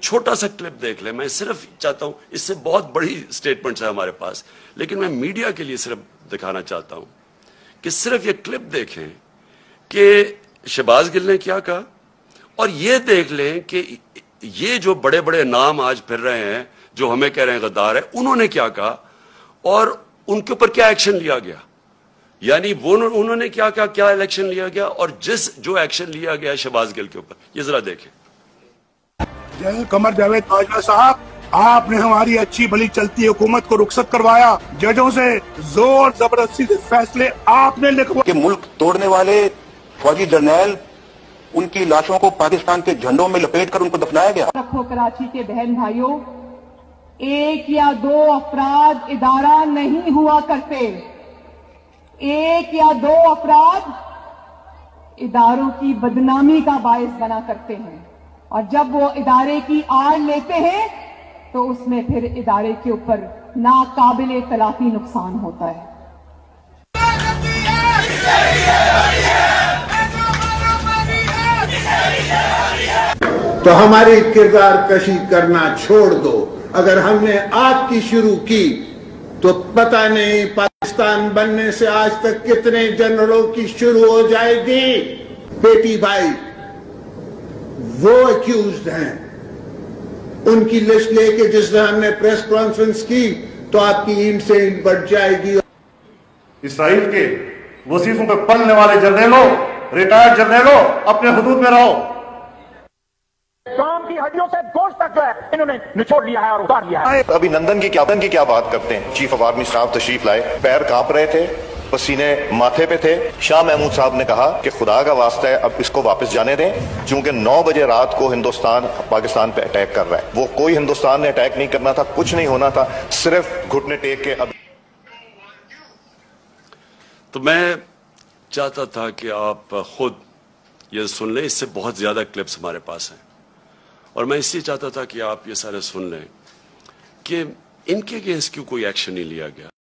چھوٹا سا کلپ دیکھ لیں. میں صرف چاہتا ہوں, اس سے بہت بڑی سٹیٹمنٹس ہیں ہمارے پاس, لیکن میں میڈیا کے لیے صرف دکھانا چاہتا ہوں کہ صرف یہ کلپ دیکھیں کہ شہباز گل نے کیا کہا, اور یہ دیکھ لیں کہ یہ جو بڑے بڑے نام آج پھر رہے ہیں جو ہمیں کہہ رہے ہیں غدار ہے, انہوں نے کیا کہا اور ان کے اوپر کیا ایکشن لیا گیا. یعنی وہ انہوں نے کیا کہا, کیا ایکشن لیا گیا, اور جو ایکشن لیا گیا شہباز گل کے اوپر, یہ ذرا دیکھیں. قمر جاوید باجوہ صاحب, آپ نے ہماری اچھی بھلی چلتی حکومت کو رخصت کروایا, ججوں سے زور زبردستی سے فیصلے آپ نے لکھوا کہ ملک توڑنے والے فوجی جرنیل, ان کی لاشوں کو پاکستان کے جھنڈوں میں لپیٹ کر ان کو دفنایا گیا. رکھو کراچی کے بہن بھائیوں, ایک یا دو افراد ادارہ نہیں ہوا کرتے. ایک یا دو افراد اداروں کی بدنامی کا باعث بنا کرتے ہیں, اور جب وہ ادارے کی آڑ لیتے ہیں تو اس میں پھر ادارے کے اوپر ناقابل تلافی نقصان ہوتا ہے. تو ہماری کردار کشی کرنا چھوڑ دو. اگر ہم نے آپ کی شروع کی تو پتہ نہیں پاکستان بننے سے آج تک کتنے جنرلوں کی شروع ہو جائے گی. بیٹی بھائی وہ ایکیوزڈ ہیں, ان کی لسٹ لے کے جس میں ہم نے پریس کانفرنس کی تو آپ کی اینٹ سے اینٹ بڑھ جائے گی. اسرائیل کے وظیفوں پہ پلنے والے جرنیلوں, ریٹائرڈ جرنیلوں, اپنے حدود میں رہو. کام کی ہڈیوں سے گوشت تک جو ہے انہوں نے نچوڑ لیا ہے اور اتار لیا ہے. ابھی نندن کی کیا بات کرتے ہیں. چیف آف آرمی اسٹاف تشریف لائے, پیر کانپ رہے تھے, پسینے ماتھے پہ تھے. شاہ محمود صاحب نے کہا کہ خدا کا واسطہ ہے اب اس کو واپس جانے دیں, چونکہ 9 بجے رات کو ہندوستان پاکستان پہ اٹیک کر رہا ہے. وہ کوئی ہندوستان نے اٹیک نہیں کرنا تھا, کچھ نہیں ہونا تھا, صرف گھٹنے ٹیک کے. اب تو میں چاہتا تھا کہ آپ خود یہ سن لیں, اس سے بہت زیادہ کلپس ہمارے پاس ہیں, اور میں اس لیے چاہتا تھا کہ آپ یہ سارے سن لیں کہ ان کے اگینسٹ کیوں کوئی ایکشن نہیں لیا گیا.